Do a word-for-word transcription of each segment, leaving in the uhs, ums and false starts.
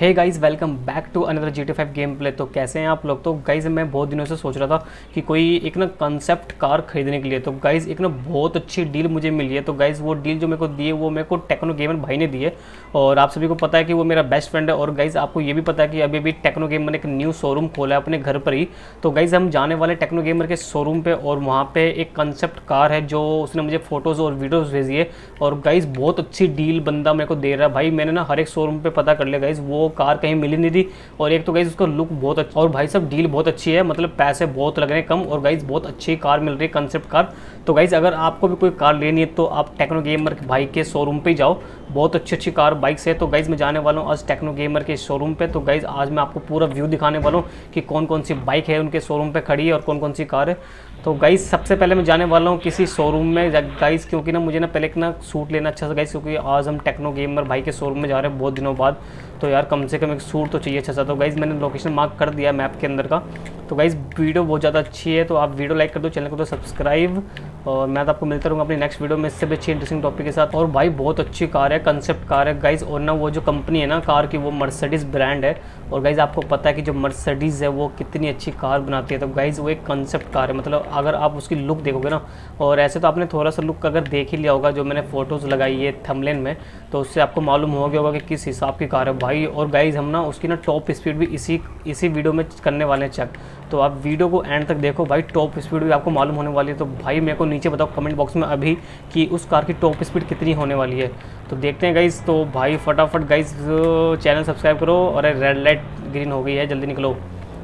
Hey guys, welcome back to another G T five game play. तो कैसे हैं आप लोग। तो गाइज़ मैं बहुत दिनों से सोच रहा था कि कोई एक ना कंसेप्ट कार खरीदने के लिए। तो गाइज़ एक ना बहुत अच्छी डील मुझे मिली है। तो गाइज़ वो डील जो मेरे को दी है वो मेरे को टेक्नो गेमर भाई ने दी है, और आप सभी को पता है कि वो मेरा बेस्ट फ्रेंड है। और गाइज़ आपको ये भी पता है कि अभी भी टेक्नो गेमर ने एक न्यू शोरूम खोला है अपने घर पर ही। तो गाइज़ हम जाने वाले टेक्नो गेमर के शोरूम पर, और वहाँ पर एक कंसेप्ट कार है जो उसने मुझे फ़ोटोज़ और वीडियोज़ भेजी है। और गाइज़ बहुत अच्छी डील बंदा मेरे को दे रहा है भाई। मैंने ना हर एक शोरूम पर पता कर लिया गाइज़, वो कार कहीं मिली नहीं थी। और एक तो गाइज उसका लुक बहुत अच्छा, और भाई सब डील बहुत अच्छी है, मतलब पैसे बहुत लग रहे हैं कम, और गाइज बहुत अच्छी कार मिल रही है, कंसेप्ट कार। तो गाइज अगर आपको भी कोई कार लेनी है तो आप टेक्नो गेमर भाई के शोरूम पे ही जाओ, बहुत अच्छी अच्छी कार बाइक्स है। तो गाइज मैं जाने वाला हूँ आज टेक्नो गेमर के शोरूम पे। तो गाइज आज मैं आपको पूरा व्यू दिखाने वाला हूँ कि कौन कौन सी बाइक है उनके शोरूम पे खड़ी है और कौन कौन सी कार है। तो गाइज सबसे पहले मैं जाने वाला हूँ किसी शोरूम में गाइज, क्योंकि ना मुझे ना पहले एक ना सूट लेना अच्छा सा गाइज, क्योंकि आज हम टेक्नो गेमर भाई के शोरूम में जा रहे हैं बहुत दिनों बाद। तो यार कम से कम एक सूट तो चाहिए अच्छा सा। तो गाइज मैंने लोकेशन मार्क कर दिया मैप के अंदर का। तो गाइज वीडियो बहुत ज़्यादा अच्छी है, तो आप वीडियो लाइक कर दो, चैनल को तो सब्सक्राइब, और मैं तो आपको मिलता रहूँगा अपनी नेक्स्ट वीडियो में इससे भी अच्छी इंटरेस्टिंग टॉपिक के साथ। और भाई बहुत अच्छी कार है, कंसेप्ट कार है गाइज। और ना वो जो कंपनी है ना कार की, वो मर्सिडीज़ ब्रांड है। और गाइज आपको पता है कि जो मर्सिडीज़ है वो कितनी अच्छी कार बनाती है। तो गाइज वो एक कंसेप्ट कार है, मतलब अगर आप उसकी लुक देखोगे ना, और ऐसे तो आपने थोड़ा सा लुक अगर देख ही लिया होगा जो मैंने फ़ोटोज़ लगाई है थंबनेल में, तो उससे आपको मालूम हो गया होगा कि किस हिसाब की कार है भाई। और गाइज हम ना उसकी ना टॉप स्पीड भी इसी इसी वीडियो में करने वाले हैं चेक। तो आप वीडियो को एंड तक देखो भाई, टॉप स्पीड भी आपको मालूम होने वाली है। तो भाई मेरे को नीचे बताओ कमेंट बॉक्स में अभी कि उस कार की टॉप स्पीड कितनी होने वाली है। तो देखते हैं गाइज़। तो भाई फटाफट गाइज़ चैनल सब्सक्राइब करो। और रेड लाइट ग्रीन हो गई है, जल्दी निकलो।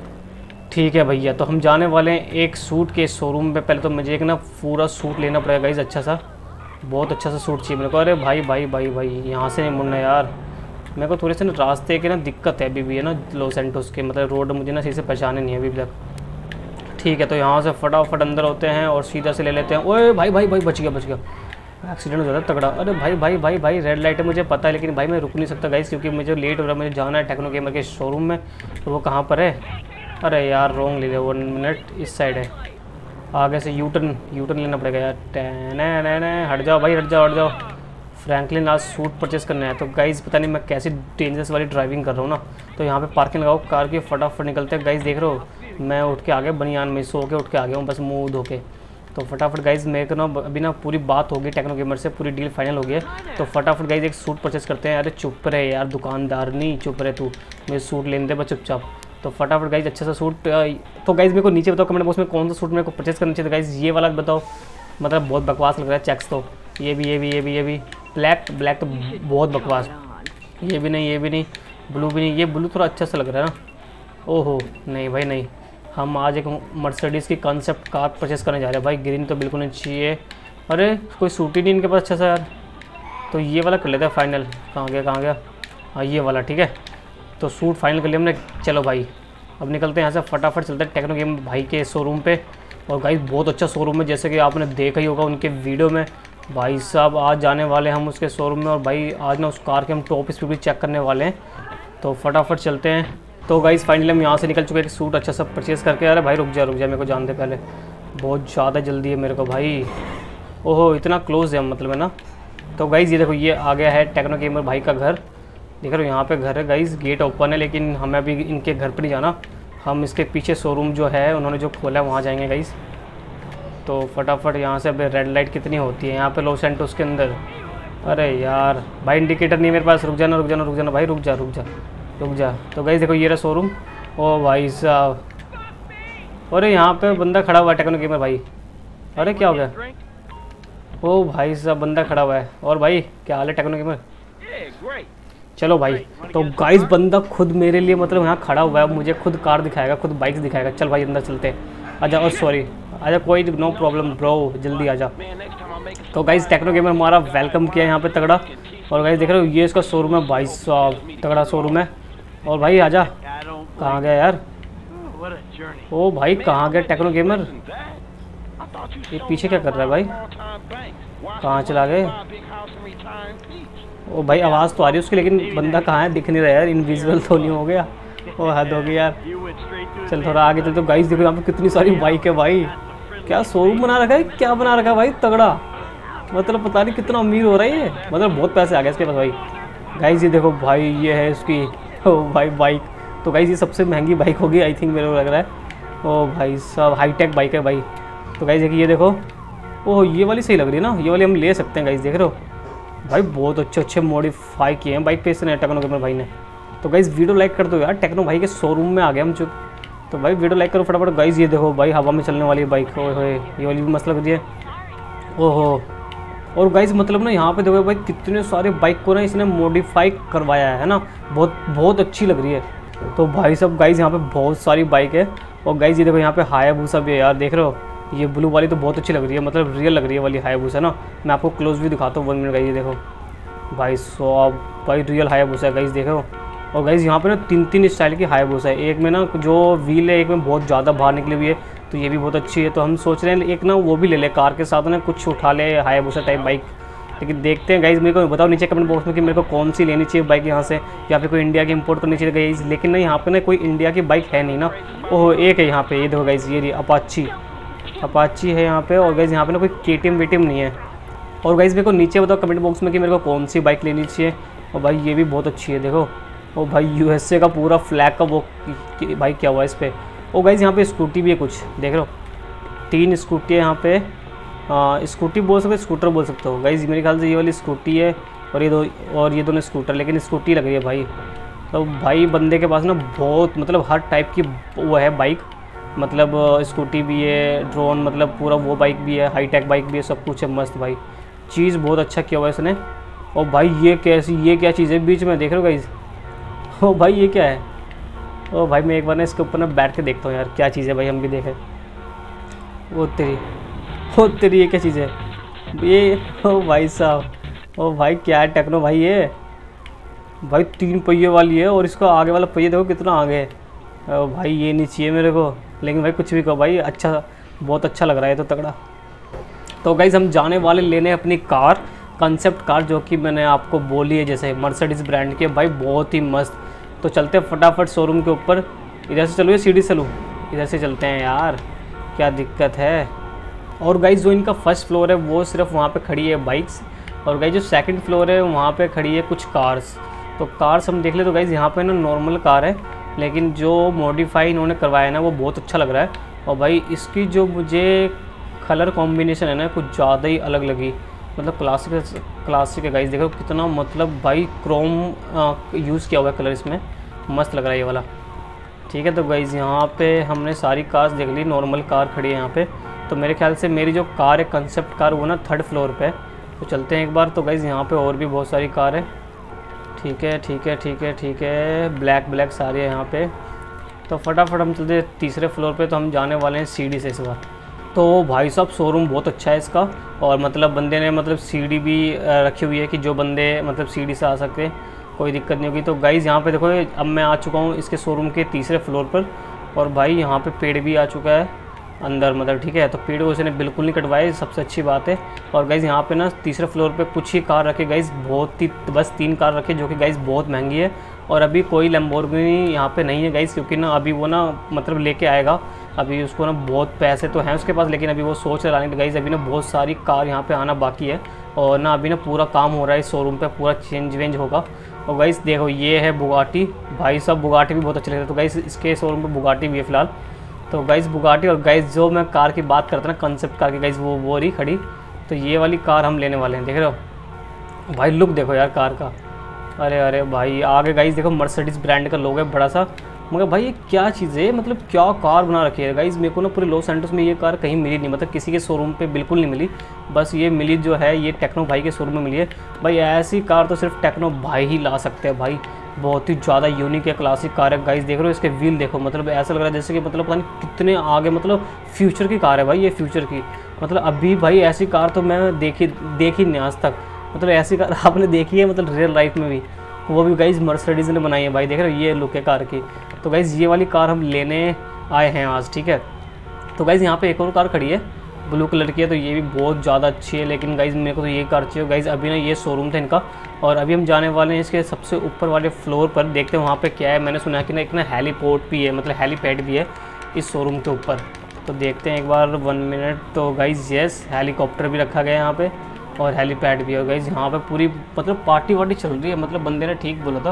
ठीक है भैया, तो हम जाने वाले हैं एक सूट के शोरूम में। पहले तो मुझे एक ना पूरा सूट लेना पड़ेगा गाइज़, अच्छा सा, बहुत अच्छा सा सूट चाहिए मेरे को। अरे भाई भाई भाई भाई यहाँ से नहीं मुड़ना यार, मेरे को थोड़े से ना रास्ते की ना दिक्कत है अभी भी है ना, लॉस एंटोस के, मतलब रोड मुझे ना सही से पहचाने नहीं है अभी तक। ठीक है, तो यहाँ से फटाफट अंदर होते हैं और सीधा से ले लेते हैं। ओए भाई भाई भाई बच गया बच गया, एक्सीडेंट हो जाता है तगड़ा। अरे भाई भाई भाई भाई रेड लाइट है मुझे पता है, लेकिन भाई मैं रुक नहीं सकता गाइस, क्योंकि मुझे लेट हो रहा है, मुझे जाना है टेक्नो गेमर के शोरूम में। तो वो कहाँ पर है? अरे यार रॉन्ग ले लिया, वन मिनट, इस साइड है, आगे से यू टर्न यू टर्न लेना पड़ेगा यार। टेन हट जाओ भाई, हट जाओ हट जाओ। फ्रैंकलिन आज सूट परचेस करना है। तो गाइज़ पता नहीं मैं कैसी डेंजरस वाली ड्राइविंग कर रहा हूँ ना। तो यहाँ पे पार्किंग लगाओ कार की, फटाफट निकलते हैं गाइज़। देख रहे हो मैं उठ के आ गया, बनियान में सो के उठ के आ गया हूँ बस मुँह धो के। तो फटाफट गाइज़ मेरे को ना अभी ना पूरी बात होगी टेक्नो गेमर से, पूरी डील फाइनल हो गई है। तो फटाफट गाइज़ एक सूट परचेस करते हैं। अरे चुप रहे यार दुकानदार, नहीं चुप रहे तू, मुझे सूट लेने दे बस चुपचाप। तो फटाफट गाइज़ अच्छा सा सूट। तो गाइज़ मेरे को नीचे बताओ कमेंट बॉक्स में कौन सा सूट मेरे को परचेस करना चाहिए। तो गाइज़ ये वाला बताओ, मतलब बहुत बकवास लग रहा है चेक्स। तो ये भी ये भी ये भी ये भी ब्लैक ब्लैक तो बहुत बकवास। ये भी नहीं ये भी नहीं, ब्लू भी नहीं, ये ब्लू थोड़ा अच्छा सा लग रहा है ना। ओहो नहीं भाई नहीं, हम आज एक मर्सिडीज़ की कंसेप्ट कार परचेस करने जा रहे हैं भाई। ग्रीन तो बिल्कुल नहीं चाहिए, अरे कोई सूट ही नहीं इनके पास अच्छा सा यार। तो ये वाला कर लेते हैं फाइनल। कहाँ गया कहाँ गया, हाँ ये वाला ठीक है। तो सूट फाइनल कर लिया हमने। चलो भाई अब निकलते हैं यहाँ से, फटाफट चलते हैं टेक्नो गेम भाई के शोरूम पे। और गाइस बहुत अच्छा शोरूम है, जैसे कि आपने देखा ही होगा उनके वीडियो में। भाई साहब आज जाने वाले हम उसके शोरूम में, और भाई आज ना उस कार के हम टॉप स्पीड भी चेक करने वाले हैं। तो फटाफट चलते हैं। तो गाइस फाइनली हम यहाँ से निकल चुके हैं सूट अच्छा सा परचेज़ करके। अरे भाई रुक जा रुक जा, मेरे को जान दे पहले, बहुत ज़्यादा जल्दी है मेरे को भाई। ओहो इतना क्लोज है मतलब है ना। तो गाइज़ ये देखो ये आ गया है टेक्नो गेमर भाई का घर, देख रहे हो यहाँ पे घर है गाइज़, गेट ओपन है, लेकिन हमें अभी इनके घर पर नहीं जाना, हम इसके पीछे शोरूम जो है उन्होंने जो खोला है वहाँ जाएंगे गाइज़। तो फटाफट यहाँ से अब रेड लाइट कितनी होती है यहाँ पे लॉस एंटोस के अंदर। अरे यार भाई इंडिकेटर नहीं मेरे पास, रुक जाना रुक जाना रुक जाना भाई, रुक जा रुक जा रुक जा। तो गाइज़ देखो ये रहा शोरूम। ओ भाई साहब, अरे यहाँ पे बंदा खड़ा हुआ है टेक्नो गेमर भाई। अरे क्या हो गया? ओ भाई साहब बंदा खड़ा हुआ है। और भाई क्या हाल है टेक्नो गेमर? चलो भाई, तो गाइस बंदा खुद मेरे लिए मतलब यहाँ खड़ा हुआ है, मुझे खुद कार दिखाएगा, खुद बाइक्स दिखाएगा। चल भाई अंदर चलते हैं, आजा। और सॉरी आजा, कोई नो प्रॉब्लम ब्रो, जल्दी आजा। तो गाइस टेक्नो गेमर हमारा वेलकम किया यहाँ पे तगड़ा। और गाइस देख रहे हो ये इसका शोरूम है भाई साहब, तगड़ा शोरूम है। और भाई आजा, कहाँ गया यार? ओ भाई कहाँ गया टेक्नो गेमर? ये पीछे क्या कर रहा है भाई, कहाँ चला गए? ओ भाई आवाज़ तो आ रही है उसकी, लेकिन बंदा कहाँ है, दिख नहीं रहा यार, इनविजिबल तो नहीं हो गया? ओ हद हो गई यार। चल थोड़ा आगे चल। तो गाइस देखो यहाँ पे कितनी सारी बाइक है भाई, क्या शोरूम बना रखा है, क्या बना रखा है भाई तगड़ा, मतलब पता नहीं कितना अमीर हो रहा है ये, मतलब बहुत पैसे आ गए इसके पास भाई। गाइस ये देखो भाई, ये है उसकी ओ भाई बाइक, तो गाइज़ ये सबसे महंगी बाइक होगी आई थिंक, मेरे को लग रहा है। ओ भाई सब हाईटेक बाइक है भाई। तो गाइज़ देखिए ये देखो, ओह ये वाली सही लग रही है ना, ये वाली हम ले सकते हैं गाइज़, देख रहे हो भाई बहुत अच्छे अच्छे मॉडिफाई किए हैं बाइक पे इसने टेक्नो गेमर भाई ने। तो गाइज़ वीडियो लाइक कर दो यार, टेक्नो भाई के शोरूम में आ गए हम चुप। तो भाई वीडियो लाइक करो फटाफट गाइज़। ये देखो भाई हवा में चलने वाली बाइक, ओए होए ये वाली भी मस्त लग रही है। ओहो, और गाइज़ मतलब ना यहाँ पे देखो भाई कितने सारे बाइक को ना इसने मॉडिफाई करवाया है ना, बहुत बहुत अच्छी लग रही है। तो भाई सब गाइज़ यहाँ पे बहुत सारी बाइक है। और गाइज़ ये देखो यहाँ पे हायाबुसा भी है यार, देख रहे हो ये ब्लू वाली तो बहुत अच्छी लग रही है, मतलब रियल लग रही है वाली हायाबुसा ना। मैं आपको क्लोज भी दिखाता हूँ वन मिनट गाइज़, ये देखो भाई सौ भाई रियल हायाबुसा है गाइज़, देखो। और गाइज़ यहाँ पे ना तीन तीन स्टाइल की हायाबुसा है, एक में ना जो व्हील है एक में बहुत ज़्यादा बाहर निकली हुई है, तो ये भी बहुत अच्छी है। तो हम सोच रहे हैं एक ना वो भी ले ले, कार के साथ ना कुछ उठा ले हायाबुसा टाइप बाइक। लेकिन देखते हैं गाइज़, मेरे को बताओ नीचे कमेंट बॉक्स में कि मेरे को कौन सी लेनी चाहिए बाइक यहाँ से, या फिर कोई इंडिया की इंपोर्ट करनी चाहिए गाइज़। लेकिन ना यहाँ पे ना कोई इंडिया की बाइक है नहीं ना। ओह एक है यहाँ पे, ये देखो गाइज़ ये रही अपाची, अपाची है यहाँ पे। और गाइज़ यहाँ पे ना कोई केटीएम वेटीएम नहीं है। और गाइज़ मेरे को नीचे बताओ कमेंट बॉक्स में कि मेरे को कौन सी बाइक लेनी चाहिए। और भाई ये भी बहुत अच्छी है देखो, और भाई यूएसए का पूरा फ्लैग का वो भाई क्या हुआ इस पर। और गाइज़ यहाँ पे स्कूटी भी है कुछ, देख रहे हो तीन स्कूटी है यहाँ पे। आ, स्कूटी बोल सकते हो, स्कूटर बोल सकते हो गाइज़, मेरे ख्याल से ये वाली स्कूटी है और ये दो और ये दोनों स्कूटर, लेकिन स्कूटी लग रही है भाई। तो भाई बंदे के पास ना बहुत मतलब हर टाइप की वो है बाइक, मतलब स्कूटी भी है, ड्रोन मतलब पूरा वो बाइक भी है, हाईटेक बाइक भी है, सब कुछ है मस्त भाई। चीज़ बहुत अच्छा किया हुआ है इसने। और भाई ये कैसी ये क्या चीज़ है बीच में, देख रहे हो गाइज़। ओ भाई ये क्या है, ओ भाई मैं एक बार ना इसके ऊपर ना बैठ के देखता हूँ यार क्या चीज़ है भाई, हम भी देखें। वो तेरी ओ तेरी ये क्या चीज़ है ये, ओ भाई साहब, ओ भाई क्या है टेक्नो भाई, ये भाई तीन पहिए वाली है और इसका आगे वाला पहिया देखो कितना आगे है। ओ भाई ये नहीं चाहिए मेरे को, लेकिन भाई कुछ भी कहो भाई अच्छा, बहुत अच्छा लग रहा है तो तगड़ा। तो गाइज़ हम जाने वाले लेने अपनी कार, कंसेप्ट कार, जो कि मैंने आपको बोली है जैसे मर्सिडीज़ ब्रांड की है भाई, बहुत ही मस्त। तो चलते हैं फटाफट शोरूम के ऊपर। इधर से चलो या सीढ़ी से चलूँ, इधर से चलते हैं यार, क्या दिक्कत है। और गाइज़ जो इनका फर्स्ट फ्लोर है वो सिर्फ वहाँ पे खड़ी है बाइक्स, और गाइज़ जो सेकंड फ्लोर है वहाँ पे खड़ी है कुछ कार्स। तो कार्स हम देख ले तो गाइज़ यहाँ पे ना नॉर्मल कार है, लेकिन जो मॉडिफाई इन्होंने करवाया है ना वो बहुत अच्छा लग रहा है। और भाई इसकी जो मुझे कलर कॉम्बिनेशन है ना कुछ ज़्यादा ही अलग लगी, मतलब क्लासिक क्लासिक है गाइज़, देखो कितना मतलब भाई क्रोम यूज़ किया हुआ है कलर इसमें, मस्त लग रहा है ये वाला। ठीक है तो गाइज़ यहाँ पे हमने सारी कार्स देख ली, नॉर्मल कार खड़ी है यहाँ पे। तो मेरे ख्याल से मेरी जो कार है कंसेप्ट कार वो ना थर्ड फ्लोर पे है, तो चलते हैं एक बार। तो गाइज़ यहाँ पे और भी बहुत सारी कार है, ठीक है ठीक है ठीक है ठीक है, ब्लैक ब्लैक सारी है यहाँ पे। तो फटाफट हम चलते तीसरे फ्लोर पे, तो हम जाने वाले हैं सीढ़ी से इस बार। तो भाई साहब शोरूम बहुत अच्छा है इसका, और मतलब बंदे ने मतलब सीढ़ी भी रखी हुई है कि जो बंदे मतलब सीढ़ी से आ सकते हैं, कोई दिक्कत नहीं होगी। तो गाइज़ यहाँ पे देखो अब मैं आ चुका हूँ इसके शोरूम के तीसरे फ्लोर पर, और भाई यहाँ पे पेड़ भी आ चुका है अंदर, मतलब ठीक है। तो पेड़ उसने बिल्कुल नहीं कटवाए, सबसे अच्छी बात है। और गाइज़ यहाँ पे ना तीसरे फ्लोर पे कुछ ही कार रखे गाइज़, बहुत ही बस तीन कार रखे, जो कि गाइज़ बहुत महंगी है। और अभी कोई लैम्बोर्गिनी यहाँ पे नहीं है गाइज़, क्योंकि ना अभी वो ना मतलब लेके आएगा, अभी उसको ना बहुत पैसे तो हैं उसके पास, लेकिन अभी वो सोच रहा है गाइज़, अभी ना बहुत सारी कार यहाँ पे आना बाकी है, और ना अभी ना पूरा काम हो रहा है इस शोरूम पे, पूरा चेंज वेंज होगा। और गाइज़ देखो ये है बुगाटी, भाई साहब बुगाटी भी बहुत अच्छी लगती है। तो गाइज़ इसके शोरूम पे बुगाटी भी है फिलहाल। तो गाइज़ बुगाटी, और गाइज़ जो मैं कार की बात करता ना कंसेप्ट कार की गाइज़, वो वो रही खड़ी। तो ये वाली कार हम लेने वाले हैं, देख रहे हो भाई लुक देखो यार कार का, अरे अरे भाई आगे गाइज़ देखो मर्सिडीज़ ब्रांड का लोगो है बड़ा सा, मगर भाई ये क्या चीज़ है, मतलब क्या कार बना रखी है गाइज़। मेरे को ना पूरे लॉस एंजल्स में ये कार कहीं मिली नहीं, मतलब किसी के शोरूम पे बिल्कुल नहीं मिली, बस ये मिली जो है ये टेक्नो भाई के शोरूम में मिली है। भाई ऐसी कार तो सिर्फ टेक्नो भाई ही ला सकते हैं भाई, बहुत ही ज़्यादा यूनिक है, क्लासिक कार है गाइज़। देख रहे हो इसके व्हील देखो, मतलब ऐसा लग रहा है जैसे कि मतलब पता नहीं कितने आगे, मतलब फ्यूचर की कार है भाई ये, फ्यूचर की। मतलब अभी भाई ऐसी कार तो मैं देखी देखी नहीं आज तक, मतलब ऐसी कार आपने देखी है मतलब रियल लाइफ में भी, वो भी गाइज़ मर्सिडीज़ ने बनाई है भाई, देख रहे हो ये लुक है कार की। तो गाइज़ ये वाली कार हम लेने आए हैं आज, ठीक है। तो गाइज़ यहाँ पे एक और कार खड़ी है ब्लू कलर की है, तो ये भी बहुत ज़्यादा अच्छी है, लेकिन गाइज़ मेरे को तो ये कार चाहिए गाइज़। अभी ना ये शोरूम था इनका, और अभी हम जाने वाले हैं इसके सबसे ऊपर वाले फ्लोर पर, देखते हैं वहाँ पे क्या है। मैंने सुना है कि ना एक ना हेलीपोर्ट भी है, मतलब हेलीपैड भी है इस शोरूम के ऊपर, तो देखते हैं एक बार वन मिनट। तो गाइज़ यस हेलीकॉप्टर भी रखा गया है यहाँ पे, और हेलीपैड भी है गाइज़। यहाँ पे पूरी मतलब पार्टी वार्टी चल रही है, मतलब बंदे ने ठीक बोला था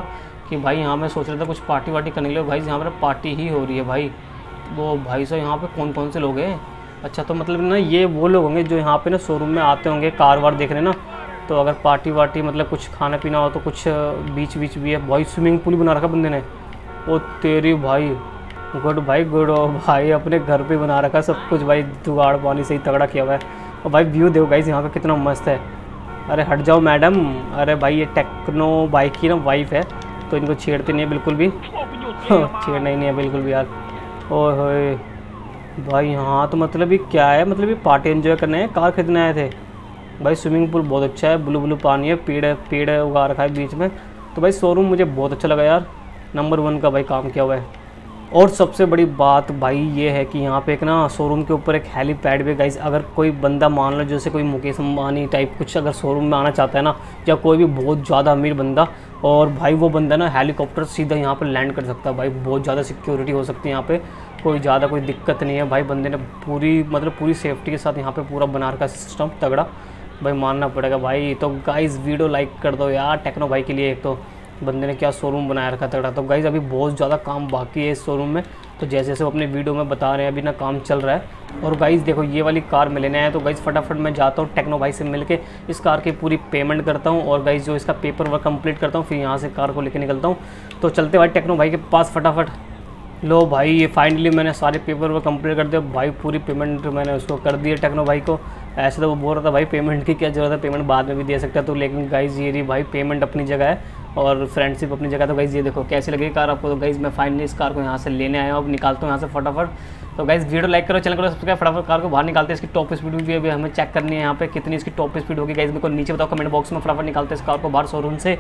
कि भाई यहाँ मैं सोच रहा था कुछ पार्टी वार्टी करने के लिए, भाई यहाँ पर पार्टी ही हो रही है भाई। वो भाई साहब यहाँ पे कौन कौन से लोग हैं? अच्छा तो मतलब ना ये वो लोग होंगे जो यहाँ पे ना शोरूम में आते होंगे कार वार देखने ना, तो अगर पार्टी वार्टी मतलब कुछ खाना पीना हो तो कुछ बीच बीच भी है। भाई स्विमिंग पूल बना रखा बंदे ने, ओ तेरी भाई, गुड भाई गुड। ओ भाई अपने घर पे बना रखा सब कुछ भाई, जुगाड़ पानी से ही तगड़ा किया हुआ है। और भाई व्यू देखो गाइस यहाँ पे कितना मस्त है। अरे हट जाओ मैडम, अरे भाई ये टेक्नो बाइक की ना वाइफ है तो इनको छेड़ते नहीं है बिल्कुल भी छेड़ना ही नहीं है बिल्कुल भी यार। ओए होए भाई यहाँ तो मतलब ये क्या है, मतलब ये पार्टी एंजॉय करने हैं, कार खरीदने आए थे भाई। स्विमिंग पूल बहुत अच्छा है, ब्लू ब्लू पानी है, पेड़ है, पेड़ है उगा रखा है बीच में। तो भाई शोरूम मुझे बहुत अच्छा लगा यार, नंबर वन का भाई काम किया हुआ है। और सबसे बड़ी बात भाई ये है कि यहाँ पे एक ना शोरूम के ऊपर एक हेलीपैड भी गाइस, अगर कोई बंदा मान लो जैसे कोई मुकेश अंबानी टाइप कुछ अगर शोरूम में आना चाहता है ना, या कोई भी बहुत ज़्यादा अमीर बंदा, और भाई वो बंदा ना हेलीकॉप्टर सीधा यहाँ पर लैंड कर सकता है भाई। बहुत ज़्यादा सिक्योरिटी हो सकती है यहाँ पे, कोई ज़्यादा कोई दिक्कत नहीं है भाई। बंदे ने पूरी मतलब पूरी सेफ्टी के साथ यहाँ पे पूरा बना रखा सिस्टम तगड़ा भाई, मानना पड़ेगा भाई। तो गाइस वीडियो लाइक कर दो यार टेक्नो भाई के लिए, एक तो बंदे ने क्या शोरूम बनाया रखा तगड़ा। तो गाइस अभी बहुत ज़्यादा काम बाकी है इस शोरूम में, तो जैसे जैसे अपने वीडियो में बता रहे हैं अभी ना काम चल रहा है। और गाइस देखो ये वाली कार मैं लेने आया, तो गाइस फटाफट मैं जाता हूँ टेक्नो भाई से मिलके इस कार की पूरी पेमेंट करता हूँ, और गाइस जो इसका पेपर वर्क कंप्लीट करता हूँ, फिर यहाँ से कार को लेके निकलता हूँ। तो चलते भाई टेक्नो भाई के पास फटाफट। लो भाई ये फाइनली मैंने सारे पेपर वर्क कंप्लीट कर दिया भाई, पूरी पेमेंट मैंने उसको कर दी है टेक्नो भाई को। ऐसे तो वो बोल रहा था भाई पेमेंट की क्या ज़रूरत है, पेमेंट बाद में भी दे सकता है, तो लेकिन गाइस ये रही भाई पेमेंट अपनी जगह है और फ्रेंडशिप अपनी जगह। तो गाइस ये देखो कैसी लगी कार आपको। तो गाइस मैं फाइनली इस कार को यहाँ से लेने आया हूँ, अब निकालता हूँ यहाँ से फटाफट। तो गाइस वीडियो लाइक करो, चैनल करो सब्सक्राइब, फटाफट कार को बाहर निकालते हैं। इसकी टॉप स्पीड भी अभी हमें चेक करनी है यहाँ पे कितनी इसकी टॉप स्पीड होगी गाइस, मेरे को नीचे बताओ कमेंट बॉक्स में। फटाफट निकालते हैं इस कार को बाहर शोरूम से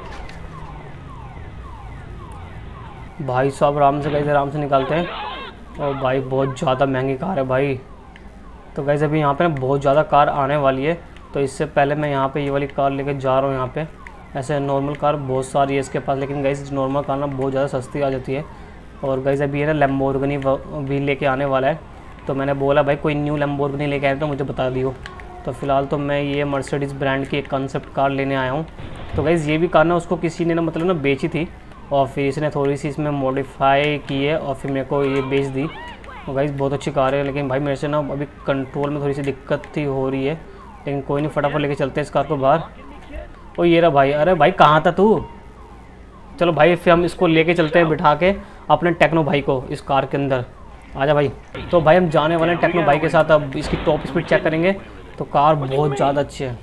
भाई साहब, आराम से गाइस आराम से निकालते हैं। और भाई बहुत ज़्यादा महंगी कार है भाई। तो गाइस अभी यहाँ पे ना बहुत ज़्यादा कार आने वाली है, तो इससे पहले मैं यहाँ पे ये वाली कार लेके जा रहा हूँ। यहाँ पे ऐसे नॉर्मल कार बहुत सारी है इसके पास, लेकिन गाइस नॉर्मल कार ना बहुत ज़्यादा सस्ती आ जाती है। और गाइस अभी ये ना लैम्बोर्गिनी भी लेके आने वाला है, तो मैंने बोला भाई कोई न्यू लैम्बोर्गिनी लेके आए तो मुझे बता दियो। तो फिलहाल तो मैं ये मर्सिडीज़ ब्रांड की एक कंसेप्ट कार लेने आया हूँ। तो गाइस ये भी कार ना उसको किसी ने ना मतलब ना बेची थी, और फिर इसने थोड़ी सी इसमें मॉडिफाई की है और फिर मेरे को ये बेच दी। तो गाइस बहुत अच्छी कार है, लेकिन भाई मेरे से ना अभी कंट्रोल में थोड़ी सी दिक्कत थी हो रही है, लेकिन कोई नहीं, फटाफट लेके चलते हैं इस कार को बाहर। ओ ये रहा भाई, अरे भाई कहाँ था तू? चलो भाई फिर हम इसको लेके चलते हैं बिठा के अपने टेक्नो भाई को इस कार के अंदर। आजा भाई। तो भाई हम जाने वाले हैं टेक्नो भाई के साथ, अब इसकी टॉप स्पीड चेक करेंगे। तो कार बहुत ज़्यादा अच्छी है।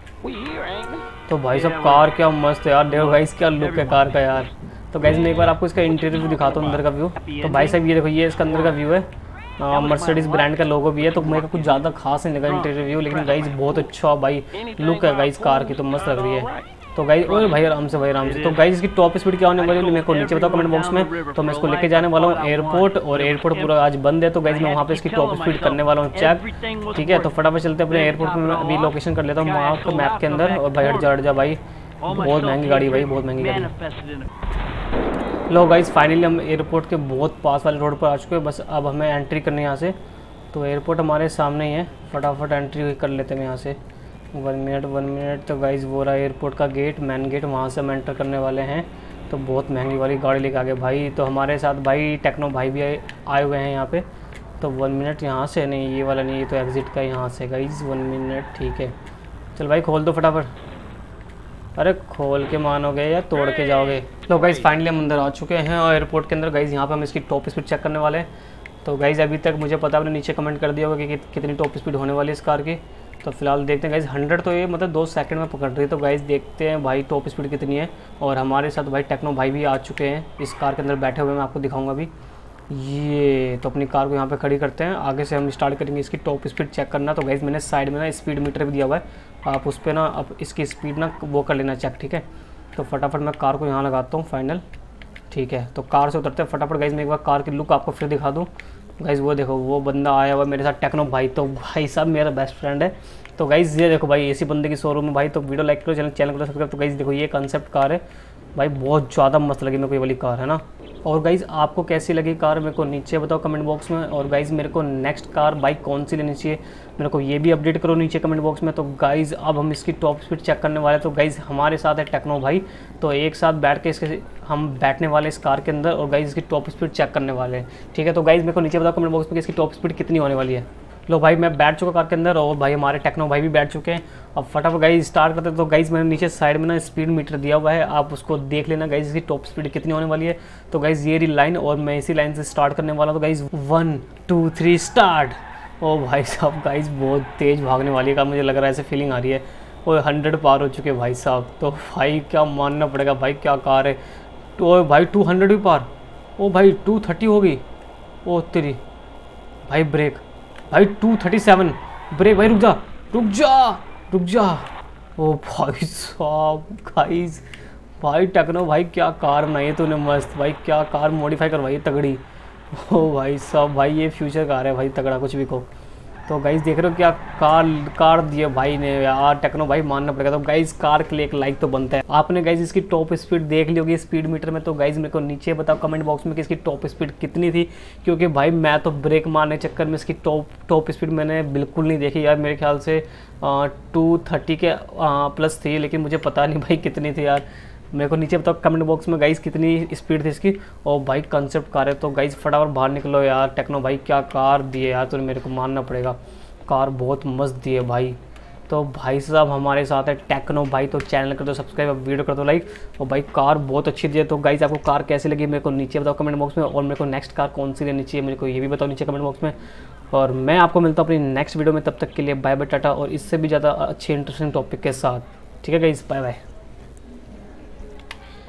तो भाई साहब कार क्या मस्त है यार, देखो गाइस क्या लुक है कार का यार। तो गाइस मैं एक बार आपको इसका इंटीरियर दिखाता हूँ अंदर का व्यू। तो भाई साहब ये देखो ये इसका अंदर का व्यू है, मर्सिडीज़ ब्रांड का लोगो भी है। तो मेरे को कुछ ज़्यादा खास नहीं लगा इंटीरियर व्यू, लेकिन गाइस बहुत अच्छा भाई लुक है गाइस कार की, तो मस्त लग रही है। तो गाइस और भाई आराम से भाई आराम से। तो गाइस इसकी टॉप स्पीड क्या होने वाली है मेरे को नीचे बताओ कमेंट बॉक्स में। तो मैं इसको लेके जाने वाला हूँ एयरपोर्ट, और एयरपोर्ट पूरा आज बंद है, तो गाइस मैं वहाँ पे इसकी टॉप स्पीड करने वाला हूँ चेक। ठीक है तो फटाफट चलते हैं अपने एयरपोर्ट में, अभी लोकेशन कर लेता हूँ वहाँ को मैप के अंदर। और भाई हट जा हट जा भाई, बहुत महंगी गाड़ी भाई, बहुत महंगी गाड़ी। लो गाइस फाइनली हम एयरपोर्ट के बहुत पास वाले रोड पर आ चुके हैं, बस अब हमें एंट्री करनी है यहाँ से। तो एयरपोर्ट हमारे सामने ही है, फटाफट एंट्री कर लेते हैं यहाँ से। वन मिनट वन मिनट तो गाइस वो रहा एयरपोर्ट का गेट, मेन गेट, वहाँ से हम एंटर करने वाले हैं। तो बहुत महंगी वाली गाड़ी लेके आ गए भाई। तो हमारे साथ भाई टेक्नो भाई भी आए आए हुए हैं यहाँ पे। तो वन मिनट यहाँ से नहीं, ये वाला नहीं, ये तो एग्ज़िट का यहाँ से गाइस। वन मिनट ठीक है, चल भाई खोल दो फटाफट। अरे खोल के मानोगे या तोड़ के जाओगे? तो गाइस फाइनली हम अंदर आ चुके हैं और एयरपोर्ट के अंदर गाइस यहाँ पे हम इसकी टॉप स्पीड चेक करने वाले हैं। तो गाइस अभी तक मुझे पता आपने नीचे कमेंट कर दिया होगा कि कितनी टॉप स्पीड होने वाली है इस कार की। तो फिलहाल देखते हैं गाइस, हंड्रेड तो ये मतलब दो सेकंड में पकड़ रही है। तो गाइस देखते हैं भाई टॉप स्पीड कितनी है। और हमारे साथ भाई टेक्नो भाई भी आ चुके हैं इस कार के अंदर बैठे हुए, मैं आपको दिखाऊँगा अभी। ये तो अपनी कार को यहाँ पे खड़ी करते हैं, आगे से हम स्टार्ट करेंगे इसकी टॉप स्पीड चेक करना। तो गाइस मैंने साइड में ना स्पीड मीटर भी दिया हुआ है, आप उस पर ना अब इसकी स्पीड ना वो कर लेना चेक, ठीक है। तो फटाफट मैं कार को यहाँ लगाता हूँ फाइनल, ठीक है। तो कार से उतरते हैं फटाफट गाइस, मैं एक बार कार की लुक आपको फिर दिखा दूँ। गाइस वो देखो वो बंदा आया हुआ मेरे साथ टेक्नो भाई, तो भाई साहब मेरा बेस्ट फ्रेंड है। तो गाइस ये देखो भाई इसी बंदे की शोरूम है भाई। तो वीडियो लाइक करो, चैनल चैनल को सब्सक्राइब। तो गाइस देखो ये कंसेप्ट कार है भाई, बहुत ज़्यादा मस्त लगी मेरे को ये वाली कार है ना। और गाइज़ आपको कैसी लगी कार मेरे को नीचे बताओ कमेंट बॉक्स में। और गाइज़ मेरे को नेक्स्ट कार बाइक कौन सी लेनी चाहिए मेरे को ये भी अपडेट करो नीचे कमेंट बॉक्स में। तो गाइज़ अब हम इसकी टॉप स्पीड चेक करने वाले हैं। तो गाइज़ हमारे साथ है टेक्नो भाई, तो एक साथ बैठ के इसके हम बैठने वाले इस कार के अंदर और गाइज़ इसकी टॉप स्पीड चेक करने वाले हैं, ठीक है। तो गाइज़ मेरे को नीचे बताओ कमेंट बॉक्स में कि इसकी टॉप स्पीड कितनी होने वाली है। लो भाई मैं बैठ चुका कार के अंदर और भाई हमारे टेक्नो भाई भी बैठ चुके हैं। अब फटाफट गाइज स्टार्ट करते हैं। तो गाइज मैंने नीचे साइड में ना स्पीड मीटर दिया हुआ है, आप उसको देख लेना गाइज इसकी टॉप स्पीड कितनी होने वाली है। तो गाइज ये रही लाइन और मैं इसी लाइन से स्टार्ट करने वाला हूँ। तो guys one two three start. ओ भाई साहब गाइज बहुत तेज़ भागने वाली है कार, मुझे लग रहा है ऐसे फीलिंग आ रही है। और हंड्रेड पार हो चुके भाई साहब। तो भाई क्या मानना पड़ेगा भाई, क्या कार है। तो भाई टू हंड्रेड भी पार। ओ भाई टू थर्टी होगी। ओ तेरी भाई ब्रेक भाई टू थर्टी सेवन ब्रेक भाई, रुक जा रुक जा रुक जा। ओ भाई साहब गाइस भाई टेक्नो भाई क्या कार बनाई है तूने मस्त भाई, क्या कार मॉडिफाई करवाई है तगड़ी। ओ भाई साहब भाई ये फ्यूचर कार है भाई तगड़ा, कुछ भी कहो। तो गाइस देख रहे हो क्या कार कार दिया भाई ने यार, टेक्नो भाई मानना पड़ेगा। तो गाइस कार के लिए एक लाइक तो बनता है। आपने गाइस इसकी टॉप स्पीड देख ली होगी स्पीड मीटर में। तो गाइस मेरे को नीचे बताओ कमेंट बॉक्स में कि इसकी टॉप स्पीड कितनी थी, क्योंकि भाई मैं तो ब्रेक मारने के चक्कर में इसकी टॉप टॉप स्पीड मैंने बिल्कुल नहीं देखी यार। मेरे ख्याल से टू थर्टी के आ, प्लस थी, लेकिन मुझे पता नहीं भाई कितनी थी यार। मेरे को नीचे बताओ कमेंट बॉक्स में गाइस कितनी स्पीड थी इसकी। और भाई कंसेप्ट कार है। तो गाइस फटाफट बाहर निकलो यार, टेक्नो भाई क्या कार दी है यार तूने, मेरे को मानना पड़ेगा कार बहुत मस्त दी है भाई। तो भाई साहब हमारे साथ है टेक्नो भाई, तो चैनल कर दो सब्सक्राइब, वीडियो कर दो लाइक। और भाई कार बहुत अच्छी दी है। तो गाइस आपको कार कैसी लगी मेरे को नीचे बताओ कमेंट बॉक्स में। और मेरे को नेक्स्ट कार कौन सी लेनी चाहिए मेरे को ये भी बताओ नीचे कमेंट बॉक्स में। और मैं आपको मिलता हूँ अपनी नेक्स्ट वीडियो में, तब तक के लिए बाय बाय टाटा, और इससे भी ज़्यादा अच्छे इंटरेस्टिंग टॉपिक के साथ, ठीक है गाइस, बाय बाय।